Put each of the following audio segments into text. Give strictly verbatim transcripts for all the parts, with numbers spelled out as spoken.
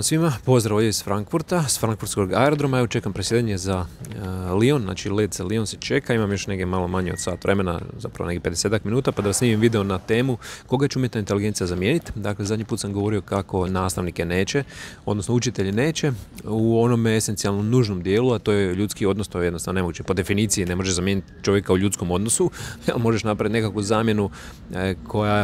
Svima, pozdrav ovdje iz Frankfurta, s frankfurtskog aerodroma. Evo čekam presjedanje za uh, Lyon, znači let za Lyon se čeka, imam još neke malo manje od sat vremena, zapravo nekih pedeset minuta, pa da snimim video na temu koga će umjetna inteligencija zamijeniti. Dakle, zadnji put sam govorio kako nastavnike neće, odnosno učitelji neće, u onome esencijalnom nužnom dijelu, a to je ljudski odnos, to je jednostavno nemoguće. Po definiciji ne možeš zamijeniti čovjeka u ljudskom odnosu, ali možeš napraviti nekakvu zamjenu eh, koja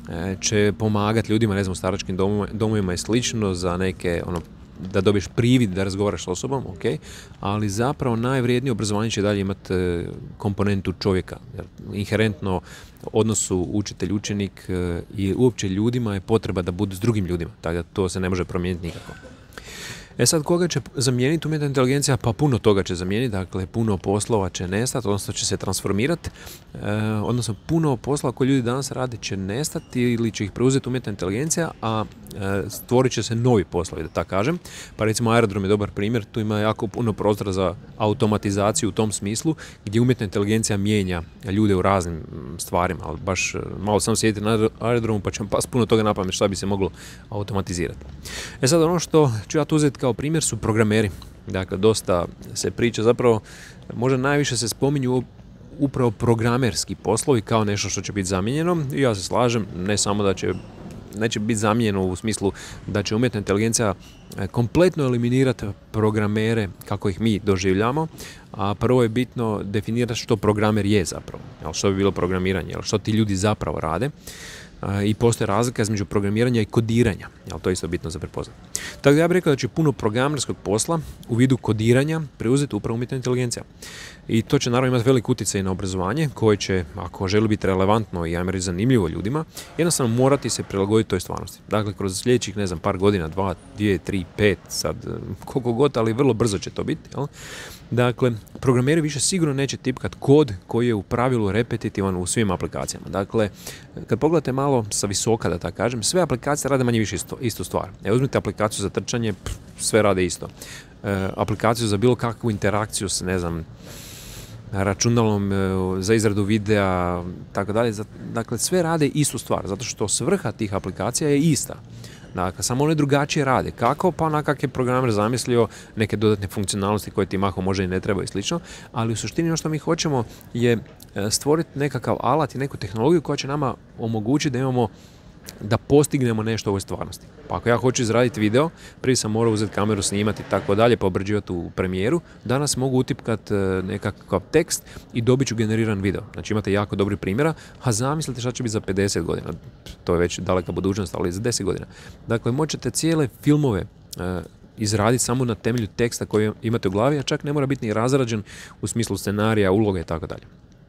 će pomagati ljudima, ne znam, u staračkim domovima i slično, za neke, ono, da dobiješ privid da razgovaraš s osobom, ok, ali zapravo najvrijednije obrazovanje će dalje imati komponentu čovjeka. Jer inherentno odnosu učitelj-učenik i uopće ljudima je potreba da budu s drugim ljudima, tako da to se ne može promijeniti nikako. E sad, koga će zamijeniti umjetna inteligencija? Pa puno toga će zamijeniti, dakle puno poslova će nestati, odnosno će se transformirati, e, odnosno puno poslova koje ljudi danas rade će nestati ili će ih preuzeti umjetna inteligencija, a e, stvorit će se novi poslovi, da tako kažem. Pa recimo aerodrom je dobar primjer, tu ima jako puno prostora za automatizaciju u tom smislu, gdje umjetna inteligencija mijenja ljude u raznim stvarima, ali baš malo sam sjediti na aerodromu pa će vam pas puno toga na pamet šta bi se moglo automatizirati. E sad, ono što ću ja tu uzeti kao primjer su programeri. Dakle, dosta se priča, zapravo možda najviše se spominju upravo programerski poslovi kao nešto što će biti zamijenjeno, i ja se slažem, ne samo da će neće biti zamijenjeno u smislu da će umjetna inteligencija kompletno eliminirati programere kako ih mi doživljamo, a prvo je bitno definirati što programer je zapravo, što bi bilo programiranje, što ti ljudi zapravo rade. I postoje razlika između programiranja i kodiranja, ali to je isto bitno za prepoznati. Tako da ja bih rekao da će puno programerskog posla u vidu kodiranja preuzeti upravo umjetna inteligencija. I to će naravno imati velik utjecaj na obrazovanje, koje će, ako želi biti relevantno i ajmo reći zanimljivo ljudima, jednostavno morati se prilagoditi toj stvarnosti. Dakle, kroz sljedećih, ne znam, par godina, dva, dvije, tri, pet, sad koliko god, ali vrlo brzo će to biti, jel? Dakle, programeri više sigurno neće tipkat kod koji je u pravilu repetitivan u svim aplikacijama. Dakle, kad pogledate malo sa visoka, da tako kažem, sve aplikacije rade manje više isto, istu stvar. E, uzmite aplikaciju za trčanje, pff, sve rade isto. E, aplikaciju za bilo kakvu interakciju s, ne znam, računalom, e, za izradu videa, tako dalje. Dakle, sve rade istu stvar, zato što svrha tih aplikacija je ista. Dakle, samo one drugačije rade. Kako? Pa onak kak je programer zamislio, neke dodatne funkcionalnosti koje ti mahom može i ne treba i slično, ali u suštini ono što mi hoćemo je stvoriti nekakav alat i neku tehnologiju koja će nama omogućiti da imamo, da postignemo nešto u ovoj stvarnosti. Pa ako ja hoću izraditi video, prije sam morao uzeti kameru, snimati i tako dalje, pa obrađivati u premijeru, danas mogu utipkati nekakav tekst i dobit ću generiran video. Znači imate jako dobri primjera, a zamislite šta će biti za pedeset godina, to je već daleka budućnost, ali za deset godina. Dakle, možete cijele filmove uh, izraditi samo na temelju teksta koji imate u glavi, a čak ne mora biti ni razrađen u smislu scenarija, uloga i tako dalje.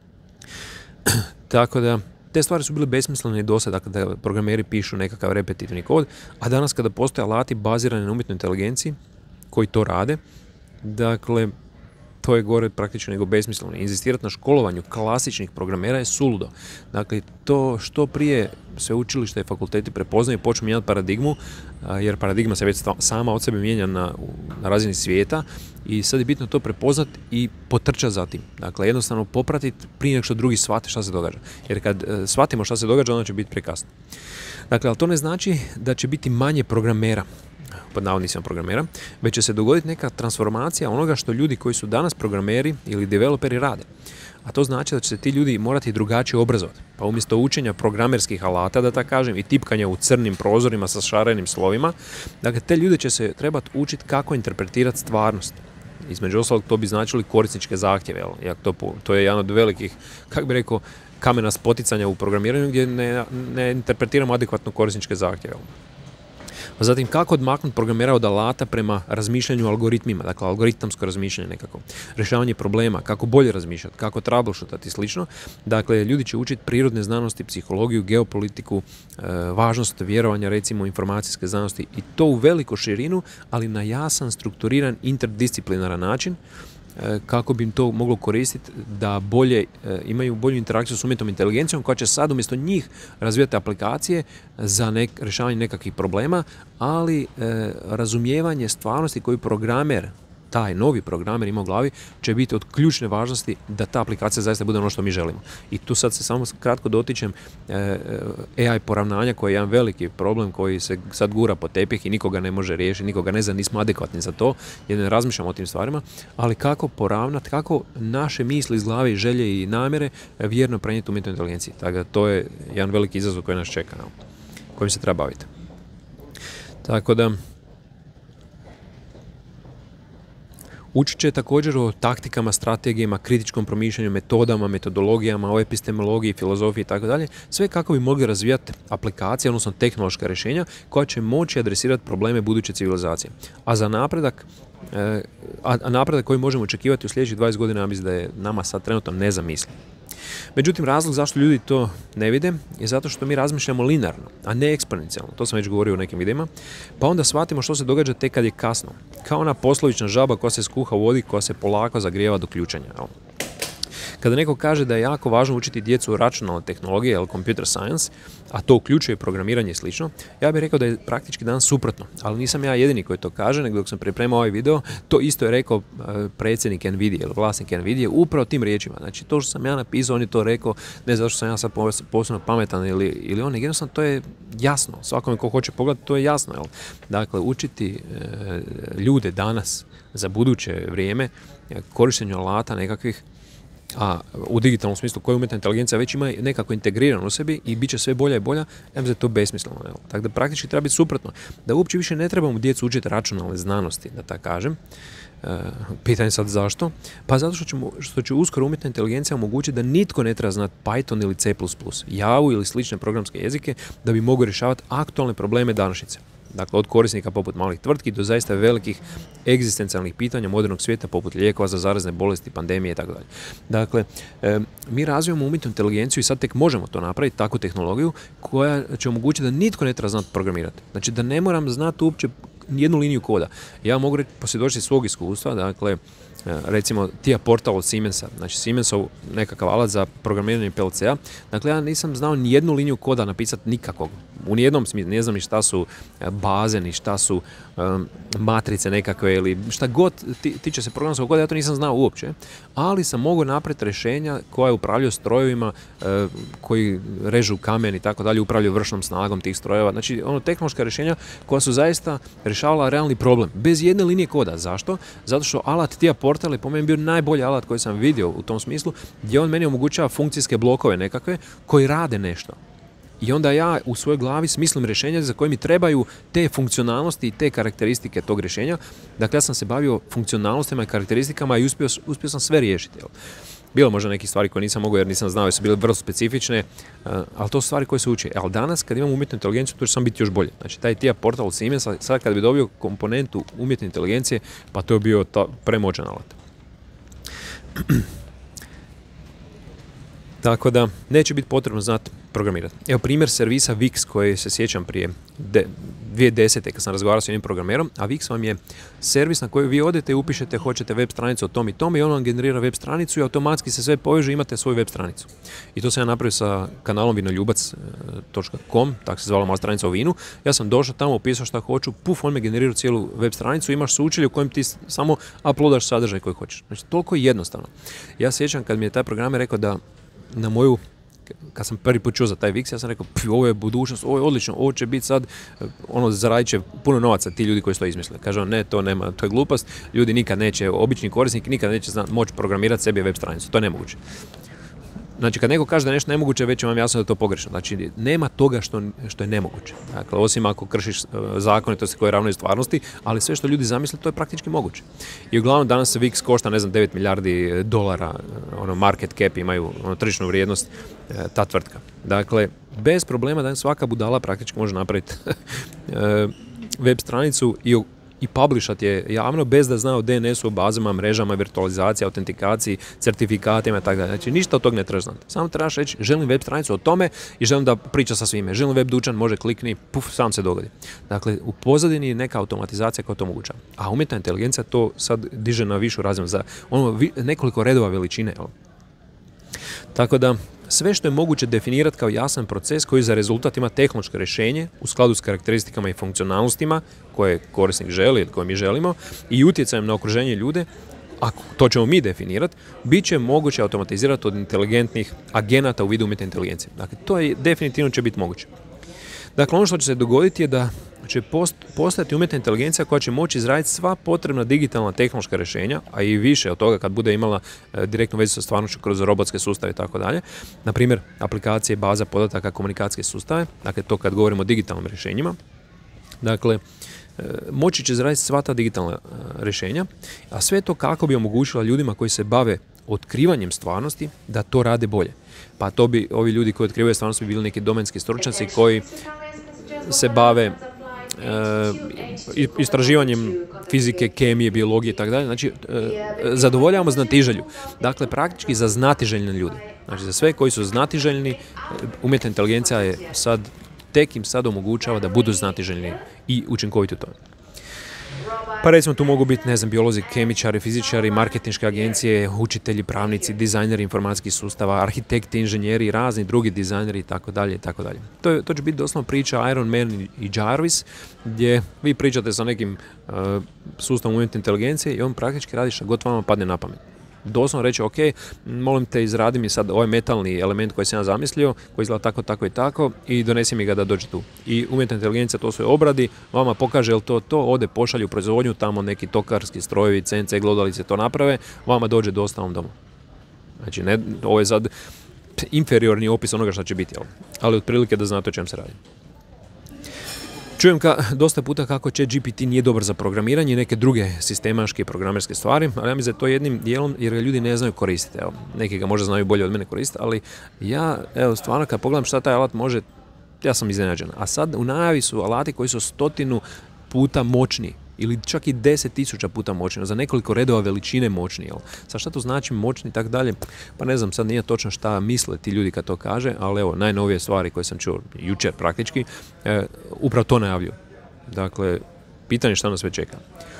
Tako da, te stvari su bile besmislene i dosad, dakle da programeri pišu nekakav repetitivni kod, a danas kada postoje alati bazirani na umjetnoj inteligenciji koji to rade, dakle, to je gore praktično nego besmisleno. Inzistirati na školovanju klasičnih programera je suludo. Dakle, to što prije sveučilište i fakulteti prepoznaju i počnu mijenjati paradigmu, jer paradigma se već sama od sebe mijenja na, na razini svijeta, i sad je bitno to prepoznati i potrčati za tim. Dakle, jednostavno popratiti prije nego što drugi shvate šta se događa. Jer kad shvatimo šta se događa, onda će biti prekasno. Dakle, ali to ne znači da će biti manje programera, pod navodnicima programera, već će se dogoditi neka transformacija onoga što ljudi koji su danas programeri ili developeri rade. A to znači da će se ti ljudi morati drugačije obrazovati. Pa umjesto učenja programerskih alata, da tako kažem, i tipkanja u crnim prozorima sa šarenim slovima, dakle, te ljude će se trebati učiti kako interpretirati stvarnost. Između ostalog, to bi značili korisničke zahtjeve. Jel? To, to je jedan od velikih, kako bi rekao, kamena spoticanja u programiranju, gdje ne, ne interpretiramo adekvatno korisničke zahtjeve. Zatim, kako odmaknuti programera od alata prema razmišljanju algoritmima, dakle algoritamsko razmišljanje nekako, rješavanje problema, kako bolje razmišljati, kako troubleshootati i slično. Dakle, ljudi će učiti prirodne znanosti, psihologiju, geopolitiku, e, važnost vjerovanja, recimo informacijske znanosti, i to u veliku širinu, ali na jasan, strukturiran, interdisciplinaran način, kako bi im to moglo koristiti da bolje imaju bolju interakciju s umjetnom inteligencijom, koja će sad umjesto njih razvijati aplikacije za nek, rješavanje nekakvih problema, ali e, razumijevanje stvarnosti koju programer taj novi programer ima u glavi će biti od ključne važnosti da ta aplikacija zaista bude ono što mi želimo. I tu sad se samo kratko dotičem A I poravnanja koji je jedan veliki problem koji se sad gura po tepih i nikoga ne može riješiti, nikoga ne zna, nismo adekvatni za to, jer ne razmišljamo o tim stvarima, ali kako poravnati, kako naše misli iz glave i želje i namjere vjerno prenijeti umjetnoj inteligenciji. Tako da to je jedan veliki izazov koji nas čeka, kojim se treba baviti. Tako da učit će također o taktikama, strategijama, kritičkom promišljanju, metodama, metodologijama, o epistemologiji, filozofiji i tako dalje. Sve kako bi mogli razvijati aplikacije, odnosno tehnološka rješenja koja će moći adresirati probleme buduće civilizacije. A za napredak, a napredak koji možemo očekivati u sljedećih dvadeset godina, ja mislim da je nama sad trenutno nezamisliv. Međutim, razlog zašto ljudi to ne vide je zato što mi razmišljamo linearno, a ne eksponencijalno. To sam već govorio u nekim videima. Pa onda shvatimo što se događa tek kad je kasno. Kao ona poslovična žaba koja se skuha u vodi, koja se polako zagrijeva do ključanja. Kada neko kaže da je jako važno učiti djecu računalne tehnologije, ili computer science, a to uključuje programiranje i slično, ja bih rekao da je praktički danas suprotno. Ali nisam ja jedini koji to kaže, nego dok sam pripremao ovaj video, to isto je rekao predsjednik Nvidia ili vlasnik Nvidia upravo tim riječima. Znači to što sam ja napisao, on je to rekao, ne zato što sam ja sad posebno pametan ili, ili on, jednostavno to je jasno. Svakome ko hoće pogledati, to je jasno. Jel? Dakle, učiti e, ljude danas za buduće vrijeme, korištenju alata nekakvih, a u digitalnom smislu koja umjetna inteligencija već ima nekako integrirano u sebi i bit će sve bolja i bolja, ja mislim da je to besmisleno. Tako da praktički treba biti suprotno. Da uopće više ne trebamo djecu učiti računalne znanosti, da tako kažem. E, pitanje sad zašto? Pa zato što, ćemo, što će uskoro umjetna inteligencija omogućiti da nitko ne treba znati Python ili C plus plus, Javu ili slične programske jezike da bi mogao rješavati aktualne probleme današnjice. Dakle, od korisnika poput malih tvrtki do zaista velikih egzistencijalnih pitanja modernog svijeta poput lijekova za zarazne bolesti, pandemije i tako dalje. Dakle, e, mi razvijamo umjetnu inteligenciju i sad tek možemo to napraviti, takvu tehnologiju koja će omogućiti da nitko ne treba znati programirati. Znači da ne moram znati uopće jednu liniju koda. Ja mogu reći, posvjedočiti svog iskustva, dakle, recimo T I A portal od Siemensa, znači Siemensov nekakav alat za programiranje P L C-a. Dakle, ja nisam znao ni jednu liniju koda napisati nikakvog. U nijednom smislu, ne znam ni šta su baze, ni šta su um, matrice nekakve ili šta god ti, tiče se programskog koda, ja to nisam znao uopće, ali sam mogao napraviti rješenja koja upravljaju strojevima uh, koji režu kamen i tako dalje, upravljaju vršnom snagom tih strojeva. Znači, ono tehnološka rješenja koja su zaista rješavala realni problem, bez jedne linije koda. Zašto? Zato što alat T I A portal je po meni bio najbolji alat koji sam vidio u tom smislu, gdje on meni omogućava funkcijske blokove nekakve koji rade nešto. I onda ja u svojoj glavi smislim rješenja za koje mi trebaju te funkcionalnosti i te karakteristike tog rješenja. Dakle, ja sam se bavio funkcionalnostima i karakteristikama i uspio, uspio sam sve riješiti. Jel? Bilo možda neke stvari koje nisam mogao jer nisam znao jer su bile vrlo specifične, ali to su stvari koje se uče. Ali danas kad imam umjetnu inteligenciju, to će sam biti još bolje. Znači, taj T I A portal od Siemensa, sad kad bi dobio komponentu umjetne inteligencije, pa to je bio ta premoćan alat. Tako da neće biti potrebno znati programirati. Evo primjer servisa Wix koji se sjećam prije de, dvije tisuće desete kad sam razgovarao s jednim programerom, a Wix vam je servis na koji vi odete i upišete hoćete web stranicu o tom i tom i on vam generira web stranicu i automatski se sve poveže i imate svoju web stranicu. I to sam ja napravio sa kanalom vinoljubac točka com, tako se zvala moja stranica o vinu. Ja sam došao tamo, upisao šta hoću, puf, on me generira cijelu web stranicu, imaš sučelje u kojem ti samo uploadaš sadržaj koji hoćeš. Znači, toliko je jednostavno. Ja sjećam kad mi je taj programer rekao da na moju, kad sam prvi put čuo za taj Wix, ja sam rekao, ovo je budućnost, ovo je odlično, ovo će biti sad, ono, zaradit će puno novaca ti ljudi koji su to izmislili. Kaže on, ne, to nema, to je glupost, ljudi nikad neće, obični korisnik nikad neće moći programirati sebi web stranicu, to je nemoguće. Znači, kad neko kaže da je nešto nemoguće, već je vam jasno da je to pogrešno. Znači, nema toga što, što je nemoguće. Dakle, osim ako kršiš zakonitosti koje ravnaju stvarnosti, ali sve što ljudi zamisle, to je praktički moguće. I uglavnom, danas se Wix košta, ne znam, devet milijardi dolara, ono, market cap imaju, ono, tržišnu vrijednost, ta tvrtka. Dakle, bez problema da svaka budala praktički može napraviti web stranicu i i publishat je javno bez da zna o D N S-u, bazama, mrežama, virtualizaciji, autentikaciji, certifikatima i tako dalje. Znači, ništa od toga ne trebaš znati. Samo trebaš reći, želim web stranicu o tome i želim da priča sa svime. Želim web dućan, može klikni, puf, sam se dogodi. Dakle, u pozadini je neka automatizacija koja to omogućava. A umjetna inteligencija to sad diže na višu razinu za ono, nekoliko redova veličine. Jel? Tako da, sve što je moguće definirati kao jasan proces koji za rezultat ima tehnološko rješenje u skladu s karakteristikama i funkcionalnostima koje korisnik želi ili koje mi želimo i utjecajem na okruženje ljude, ako to ćemo mi definirati, bit će moguće automatizirati od inteligentnih agenata u vidu umjetne inteligencije. Dakle, to je definitivno će biti moguće. Dakle, ono što će se dogoditi je da će post, postati umjetna inteligencija koja će moći izraditi sva potrebna digitalna tehnološka rješenja, a i više od toga kad bude imala e, direktnu vezu sa stvarnošću kroz robotske sustave i tako dalje. Na primjer, aplikacije, baza podataka, komunikacijske sustave, dakle to kad govorimo o digitalnim rješenjima. Dakle, e, moći će izraditi sva ta digitalna e, rješenja, a sve to kako bi omogućila ljudima koji se bave otkrivanjem stvarnosti da to rade bolje. Pa to bi ovi ljudi koji otkrivaju stvarnost bi bili neki domenski stručnjaci koji se bave e, istraživanjem fizike, kemije, biologije i tako dalje. Znači, e, zadovoljavamo znatiželju. Dakle, praktički za znatiželjne ljude. Znači, za sve koji su znatiželjni, umjetna inteligencija je sad, tek im sad omogućava da budu znatiželjni i učinkoviti u tome. Pa recimo tu mogu biti, ne znam, biolozi, kemičari, fizičari, marketinške agencije, učitelji, pravnici, dizajneri informacijskih sustava, arhitekti, inženjeri, razni drugi dizajneri i tako dalje i tako dalje. To, to će biti doslovno priča Iron Man i Jarvis, gdje vi pričate sa nekim uh, sustavom umjetne inteligencije i on praktički radi što god vama padne na pamet. Doslovno reći, ok, molim te izradi mi sad ovaj metalni element koji sam ja zamislio, koji izgleda tako, tako i tako i donesi mi ga da dođe tu. I umjetna inteligencija to sve obradi, vama pokaže jel to to, ode pošalju u proizvodnju, tamo neki tokarski strojevi, C N C glodalice to naprave, vama dođe do ostalom domu. Znači, ne, ovo je sad inferiorni opis onoga što će biti, jel? Ali otprilike da znate o čem se radi. Čujem ka, dosta puta kako će G P T nije dobar za programiranje i neke druge sistemaške i programerske stvari, ali ja mislim da je to jednim dijelom jer ga ljudi ne znaju koristiti. Evo, neki ga možda znaju bolje od mene koristiti, ali ja, evo, stvarno kad pogledam šta taj alat može, ja sam iznenađen. A sad u najavi su alati koji su stotinu puta moćni ili čak i deset tisuća puta moćni, za nekoliko redova veličine moćni. Jel? Sad šta to znači moćni i tako dalje? Pa ne znam, sad nije točno šta misle ti ljudi kad to kaže, ali evo, najnovije stvari koje sam čuo jučer praktički, e, upravo to najavljuju. Dakle, pitanje šta nas sve čeka.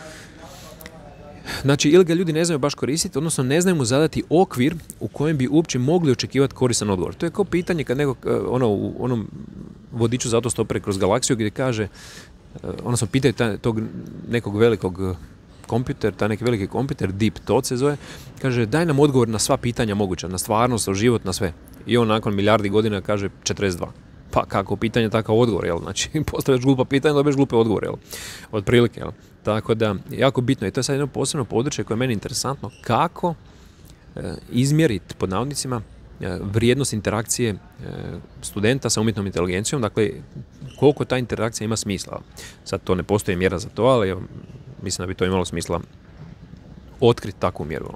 Znači, ili ga ljudi ne znaju baš koristiti, odnosno ne znaju mu zadati okvir u kojem bi uopće mogli očekivati koristan odgovor. To je kao pitanje kad neko, ono, u onom vodiču za autostopere kroz galaksiju gdje kaže, odnosno pitaju taj, tog nekog velikog kompjuter, taj neki veliki kompjuter, Deep Thought se zove, kaže daj nam odgovor na sva pitanja moguća, na stvarnost, na život, na sve. I on nakon milijardi godina kaže četrdeset dva. Pa kako pitanje, takav odgovor, jel? Znači, postavljaš glupa pitanja, dobiješ glupe odgovore, jel? Od prilike, jel? Tako da, jako bitno. I to je sad jedno posebno područje koje je meni interesantno. Kako e, izmjeriti, pod navodnicima, e, vrijednost interakcije e, studenta sa umjetnom inteligencijom. Dakle, koliko ta interakcija ima smisla. Sad to ne postoji mjera za to, ali evo, mislim da bi to imalo smisla otkriti takvu mjeru.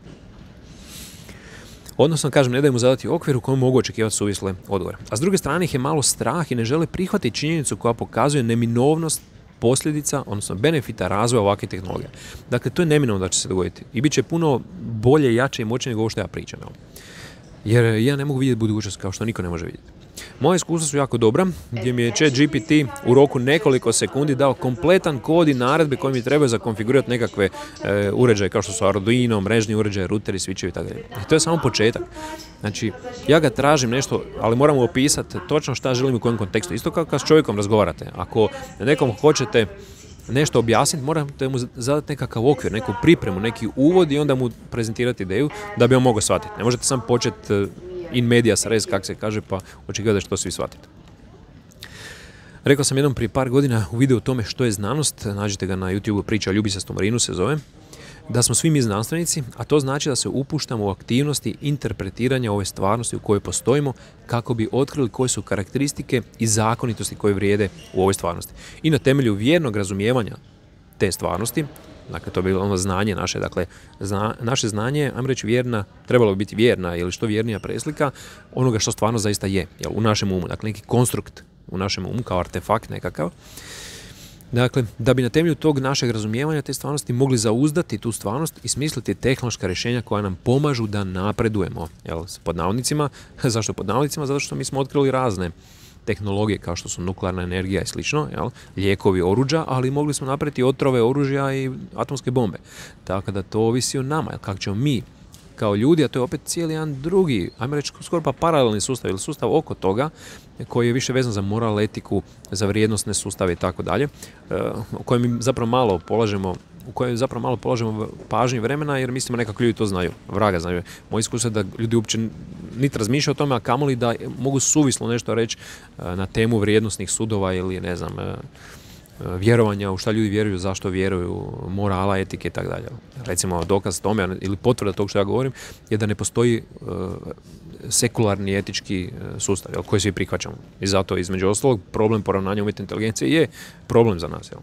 Odnosno, kažem, ne daju mu zadati okvir u kojem mogu očekivati suvisle odgovore. A s druge strane ih je malo strah i ne žele prihvatiti činjenicu koja pokazuje neminovnost posljedica, odnosno benefita razvoja ovakve tehnologije. Dakle, to je neminovno da će se dogoditi. I bit će puno bolje, jače i moćnije nego ovo što ja pričam. Jer ja ne mogu vidjeti budućnost kao što niko ne može vidjeti. Moje iskustva su jako dobra, gdje mi je ChatGPT u roku nekoliko sekundi dao kompletan kod i naredbe koje mi trebaju za konfigurirati nekakve e, uređaje kao što su Arduino, mrežni uređaje, ruteri, switchevi i tako dalje. I to je samo početak. Znači, ja ga tražim nešto, ali moram mu opisati točno šta želim u kojem kontekstu. Isto kao kad s čovjekom razgovarate. Ako nekom hoćete nešto objasniti, morate mu zadati nekakav okvir, neku pripremu, neki uvod i onda mu prezentirati ideju da bi on mogao shvatiti. Ne možete sam početi in medias res, kako se kaže, pa očekivati da će to svi shvatiti. Rekao sam jednom prije par godina u videu o tome što je znanost, nađite ga na YouTube, priča o Ljubisastom Marinu se zove, da smo svi mi znanstvenici, a to znači da se upuštamo u aktivnosti interpretiranja ove stvarnosti u kojoj postojimo kako bi otkrili koje su karakteristike i zakonitosti koje vrijede u ovoj stvarnosti. I na temelju vjernog razumijevanja te stvarnosti, dakle to je bilo ono znanje naše, dakle zna, naše znanje, ajmo reći vjerna, trebalo bi biti vjerna ili što vjernija preslika onoga što stvarno zaista je, jel, u našem umu, dakle neki konstrukt u našem umu kao artefakt nekakav. Dakle, da bi na temelju tog našeg razumijevanja te stvarnosti mogli zauzdati tu stvarnost i smisliti tehnološka rješenja koja nam pomažu da napredujemo, jel, pod navodnicima. Zašto pod navodnicima? Zato što mi smo otkrili razne tehnologije kao što su nuklearna energija i slično, jel, lijekovi, oruđa, ali mogli smo napraviti otrove, oružja i atomske bombe. Tako da to ovisi o nama, kako ćemo mi kao ljudi, a to je opet cijeli jedan drugi, ajmo reći skoro pa paralelni sustav ili sustav oko toga koji je više vezan za moral, etiku, za vrijednosne sustave i tako dalje, u kojem mi zapravo malo polažemo u kojoj zapravo malo polažemo pažnju vremena jer mislimo nekako ljudi to znaju, vraga znaju. Moje iskustvo je da ljudi uopće niti razmišljaju o tome, a kamoli da mogu suvislo nešto reći na temu vrijednosnih sudova ili ne znam, vjerovanja, u šta ljudi vjeruju, zašto vjeruju, morala, etike i tako dalje. Recimo dokaz tome ili potvrda tog što ja govorim je da ne postoji uh, sekularni etički sustav jel, koji svi prihvaćamo. I zato između ostalog problem poravnanja umjetne inteligencije je problem za nas. Jel.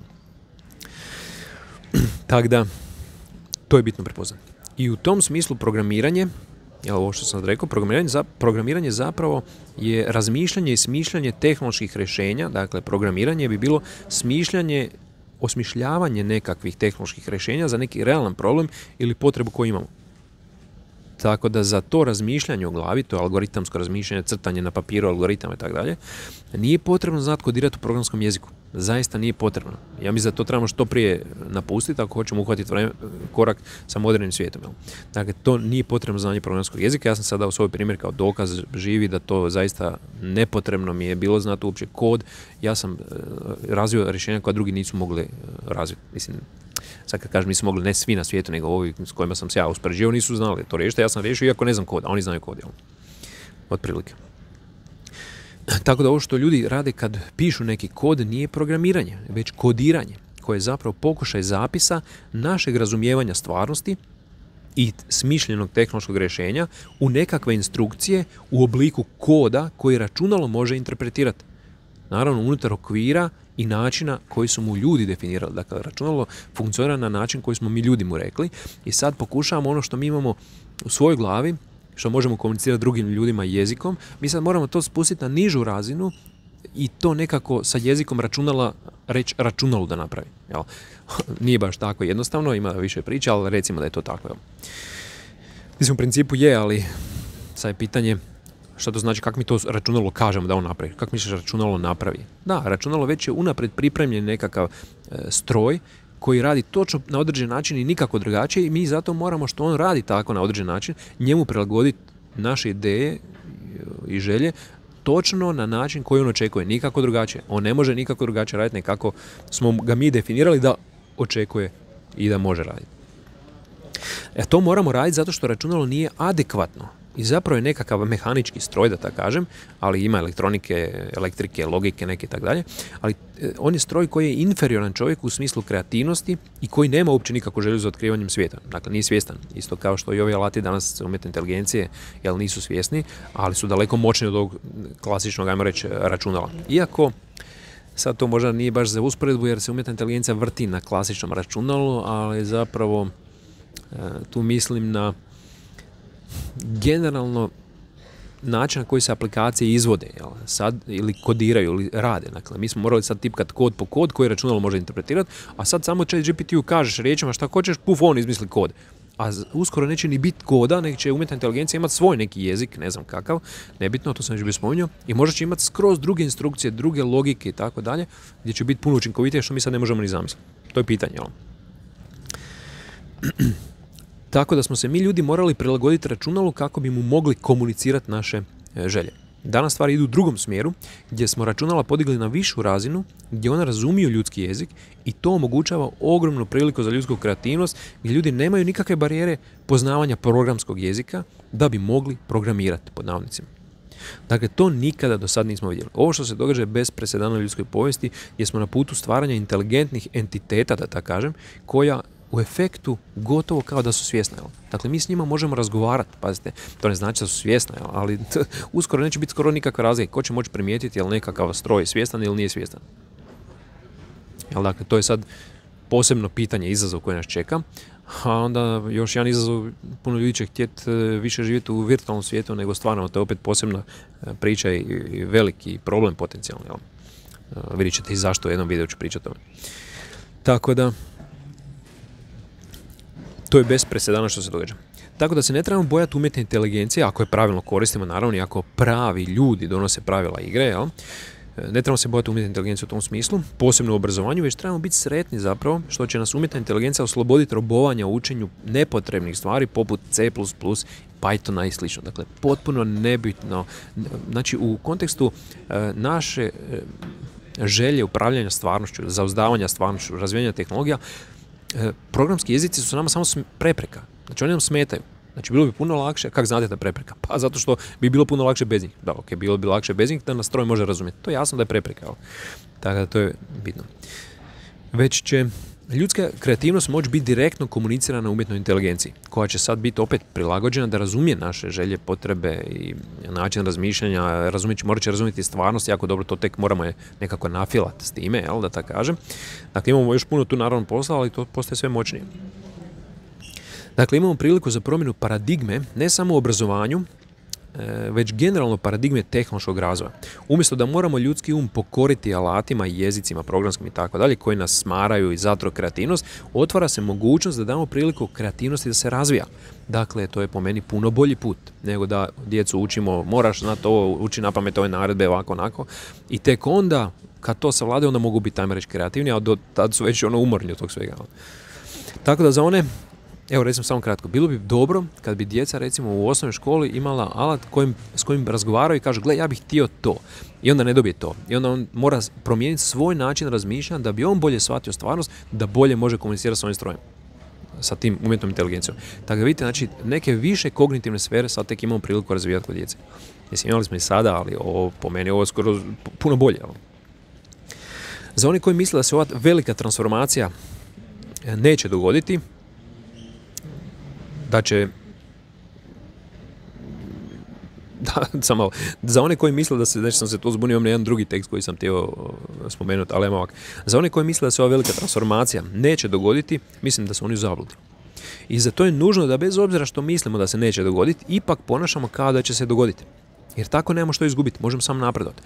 Tako da, to je bitno prepoznati. I u tom smislu programiranje, jel, ovo što sam rekao, programiranje, za, programiranje zapravo je razmišljanje i smišljanje tehnoloških rješenja, dakle programiranje bi bilo smišljanje, osmišljavanje nekakvih tehnoloških rješenja za neki realan problem ili potrebu koju imamo. Tako da za to razmišljanje u glavi, to je algoritamsko razmišljanje, crtanje na papiru, algoritama i tako dalje, nije potrebno znati kodirati u programskom jeziku. Zaista nije potrebno. Ja mislim da to trebamo što prije napustiti ako hoćemo uhvatiti vreme, korak sa modernim svijetom. Dakle, to nije potrebno znanje programskog jezika. Ja sam sada dao svoj primjer kao dokaz živi da to zaista nepotrebno mi je bilo znati uopće kod. Ja sam uh, razvio rješenja koja drugi nisu mogli uh, razviti. Mislim, sad kad kažem nisu mogli, ne svi na svijetu, nego ovi s kojima sam se ja uspoređivao nisu znali to riješiti. Ja sam riješio iako ne znam kod, a oni znaju kod. Jel? Otprilike. Tako da ovo što ljudi rade kad pišu neki kod nije programiranje, već kodiranje, koje je zapravo pokušaj zapisa našeg razumijevanja stvarnosti i smišljenog tehnološkog rješenja u nekakve instrukcije u obliku koda koji računalo može interpretirati. Naravno, unutar okvira i načina koji su mu ljudi definirali. Dakle, računalo funkcionira na način koji smo mi ljudi mu rekli i sad pokušavamo ono što mi imamo u svojoj glavi, što možemo komunicirati drugim ljudima jezikom, mi sad moramo to spustiti na nižu razinu i to nekako sa jezikom računala reći računalu da napravi. Jel? Nije baš tako jednostavno, ima više priča, ali recimo da je to tako. Jel? Mislim, u principu je, ali sad je pitanje što to znači kako mi to računalo kažemo da on napravi. Kako misliš računalo napravi? Da, računalo već je unaprijed pripremljen nekakav e, stroj koji radi točno na određen način i nikako drugačije i mi zato moramo što on radi tako na određen način, njemu prilagoditi naše ideje i želje točno na način koji on očekuje, nikako drugačije. On ne može nikako drugačije raditi nekako smo ga mi definirali da očekuje i da može raditi. E to moramo raditi zato što računalo nije adekvatno. I zapravo je nekakav mehanički stroj, da tako kažem, ali ima elektronike, elektrike, logike, neke i tako dalje, ali on je stroj koji je inferioran čovjek u smislu kreativnosti i koji nema uopće nikakvu želju za otkrivanjem svijeta. Dakle, nije svjestan. Isto kao što i ovi alati danas umjetne inteligencije, jel nisu svjesni, ali su daleko moćni od ovog klasičnog, ajmo reći, računala. Iako, sad to možda nije baš za usporedbu, jer se umjetna inteligencija vrti na klasičnom računalu, ali zapravo tu mislim na generalno način na koji se aplikacije izvode, jel, sad, ili kodiraju, ili rade. Dakle, mi smo morali sad tipkat kod po kod koji računalo može interpretirati, a sad samo ChatGPT-u kažeš riječima šta hoćeš, puf, on izmisli kod. A uskoro neće ni biti koda, nego će umjetna inteligencija imati svoj neki jezik, ne znam kakav, nebitno, to sam već bio spominjao, i možda će imati skroz druge instrukcije, druge logike i tako dalje, gdje će biti puno učinkovitije, što mi sad ne možemo ni zamisliti. To je pitanje, jel? Tako da smo se mi ljudi morali prilagoditi računalu kako bi mu mogli komunicirati naše želje. Danas stvari idu u drugom smjeru, gdje smo računala podigli na višu razinu, gdje ona razumiju ljudski jezik i to omogućava ogromnu priliku za ljudsku kreativnost, gdje ljudi nemaju nikakve barijere poznavanja programskog jezika da bi mogli programirati, pod navodnicima. Dakle, to nikada do sad nismo vidjeli. Ovo što se događa je bez presedana u ljudskoj povijesti, gdje smo na putu stvaranja inteligentnih entiteta, da tako kažem, koja u efektu gotovo kao da su svjesne. Dakle, mi s njima možemo razgovarati, pazite, to ne znači da su svjesne, ali t- uskoro neće biti skoro nikakve razlike. Ko će moći primijetiti je li nekakav stroj svjestan ili nije svjestan? Jel, dakle, to je sad posebno pitanje, izazov koji nas čeka, a onda još jedan izazov, puno ljudi će htjeti više živjeti u virtualnom svijetu nego stvarno, to je opet posebna priča i veliki problem potencijalno. Jel? Vidjet ćete i zašto u jednom videu ću pričati o tome. Tako da, to je bez presedana što se događa. Tako da se ne trebamo bojati umjetne inteligencije, ako je pravilno koristimo, naravno, i ako pravi ljudi donose pravila igre, jel? ne trebamo se bojati umjetne inteligencije u tom smislu, posebno u obrazovanju, već trebamo biti sretni zapravo što će nas umjetna inteligencija osloboditi robovanja u učenju nepotrebnih stvari poput C plus plus, Pythona i slično. Dakle, potpuno nebitno. Znači, u kontekstu e, naše e, želje upravljanja stvarnošću, zauzdavanja stvarnošću, razvijanja tehnologija, e, programski jezici su nama samo prepreka. Znači, oni nam smetaju. Znači, bilo bi puno lakše, kako znate ta prepreka? Pa zato što bi bilo puno lakše bez njih. Da, ok, bilo bi lakše bez njih da nas stroj može razumjeti. To je jasno da je prepreka. Ali. Tako da to je bitno. Već će ljudska kreativnost moći biti direktno komunicirana umjetnoj inteligenciji, koja će sad biti opet prilagođena da razumije naše želje, potrebe i način razmišljanja, razumjet će, morat će razumjeti stvarnost jako dobro, to tek moramo je nekako nafilati s time, jel, da tako kažem. Dakle, imamo još puno tu naravno posla, ali to postaje sve moćnije. Dakle, imamo priliku za promjenu paradigme, ne samo u obrazovanju, već generalno paradigme tehnološkog razvoja. Umjesto da moramo ljudski um pokoriti alatima i jezicima, programskim i tako dalje, koji nas smaraju i zatru kreativnost, otvara se mogućnost da damo priliku kreativnosti da se razvija. Dakle, to je po meni puno bolji put nego da djecu učimo, moraš znati ovo, uči na pamet ove naredbe, ovako, onako. I tek onda, kad to savlade, onda mogu biti, ajmo reći, kreativni, a do tad su već ono umorni od tog svega. Tako da za one, evo recimo samo kratko, bilo bi dobro kad bi djeca recimo u osnovnoj školi imala alat kojim, s kojim razgovaraju i kažu gle, ja bih htio to. I onda ne dobije to. I onda on mora promijeniti svoj način razmišljanja da bi on bolje shvatio stvarnost, da bolje može komunicirati s ovim strojem, sa tim umjetnom inteligencijom. Tako da vidite, znači, neke više kognitivne sfere sad tek imamo priliku razvijati kod djece. Mislim, imali smo i sada, ali ovo, po meni ovo je skoro puno bolje. Ali. Za oni koji misle da se ova velika transformacija neće dogoditi, da će da, samo za one koji misle da se, znači sam se to zbunio, imam na jedan drugi tekst koji sam htio spomenuti, ali ovak. Za one koji misle da se ova velika transformacija neće dogoditi, mislim da su oni u zabludi. I za to je nužno da bez obzira što mislimo da se neće dogoditi, ipak ponašamo kao da će se dogoditi. Jer tako nemamo što izgubiti, možemo samo napredovati.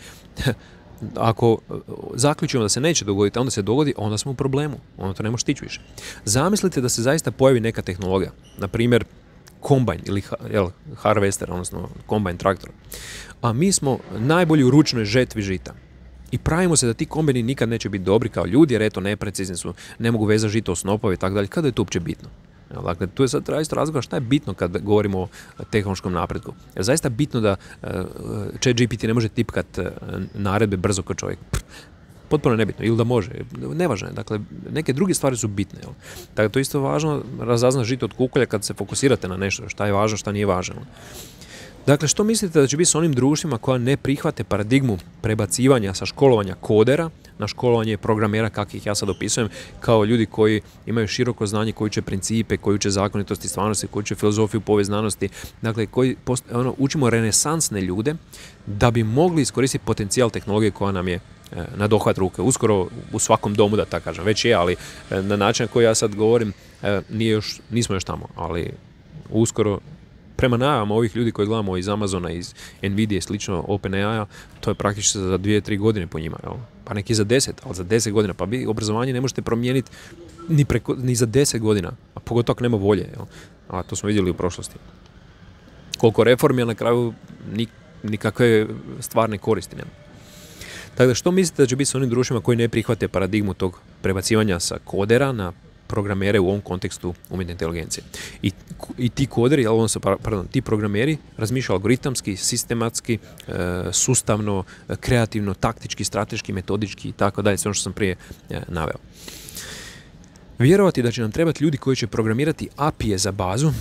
Ako zaključimo da se neće dogoditi, a onda se dogodi, onda smo u problemu. Onda to ne može stići više. Zamislite da se zaista pojavi neka tehnologija, na primjer kombajn ili jel, harvester, odnosno kombajn traktor. A mi smo najbolji u ručnoj žetvi žita. I pravimo se da ti kombajni nikad neće biti dobri kao ljudi, jer eto neprecizni su, ne mogu vezati žito u snopove i tako dalje. Kada je to uopće bitno? Dakle, tu je sad tražiti razgovor šta je bitno kad govorimo o tehnološkom napretku. Je zaista bitno da uh, ChatGPT ne može tipkat uh, naredbe brzo kao čovjek. Pff, potpuno nebitno. Ili da može. Nevažno je. Dakle, neke druge stvari su bitne. Jel? Dakle, to je isto važno razaznati žito od kukolja kad se fokusirate na nešto. Šta je važno, šta nije važno. Dakle, što mislite da će biti s onim društvima koja ne prihvate paradigmu prebacivanja sa školovanja kodera na školovanje programera, kakvih ja sad opisujem, kao ljudi koji imaju široko znanje, koji uče principe, koji uče zakonitosti stvarnosti, koji uče filozofiju, povijest znanosti, dakle, koji post, ono, učimo renesansne ljude da bi mogli iskoristiti potencijal tehnologije koja nam je e, na dohvat ruke. Uskoro u svakom domu, da tako kažem, već je, ali e, na način na koji ja sad govorim, e, nije još, nismo još tamo, ali uskoro, prema najavama ovih ljudi koji gledamo iz Amazona, iz Nvidia i slično, OpenAI-a, to je praktično za dvije, tri godine po njima. Jel? Pa neki za deset, ali za deset godina. Pa vi obrazovanje ne možete promijeniti ni, preko, ni za deset godina, a pogotovo ako nema volje. Jel? A to smo vidjeli u prošlosti. Koliko reformi, a na kraju nik, nikakve stvarne koristi nema. Tako da što mislite da će biti s onim društvima koji ne prihvate paradigmu tog prebacivanja sa kodera na programere u ovom kontekstu umjetne inteligencije. I, i ti koderi, odnosno, pardon, ti programeri razmišljaju algoritamski, sistematski, e, sustavno, kreativno, taktički, strateški, metodički i tako dalje, sve ono što sam prije e, naveo. Vjerovati da će nam trebati ljudi koji će programirati A P I-e za bazu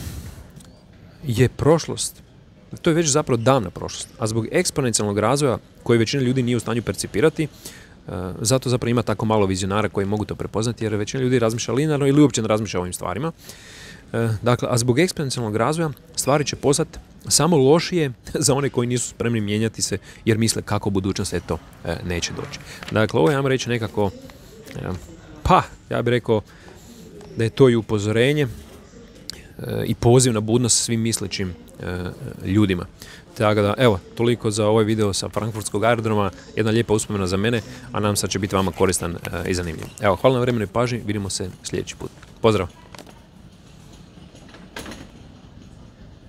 je prošlost. To je već zapravo davna prošlost. A zbog eksponencijalnog razvoja koji većina ljudi nije u stanju percipirati, Uh, zato zapravo ima tako malo vizionara koji mogu to prepoznati, jer većina ljudi razmišlja linearno ili uopće ne razmišlja o ovim stvarima. Uh, dakle, a zbog eksponencijalnog razvoja stvari će postati samo lošije za one koji nisu spremni mijenjati se, jer misle kako budućnost eto uh, neće doći. Dakle, ovo ja vam reći nekako, uh, pa, ja bih rekao da je to i upozorenje uh, i poziv na budnost svim mislećim uh, ljudima. Tako da, evo, toliko za ovaj video sa Frankfurtskog aerodroma, jedna lijepa uspomena za mene, a nam sad će biti vama koristan e, i zanimljiv. Evo, hvala na vremenu i pažnji, vidimo se sljedeći put. Pozdrav!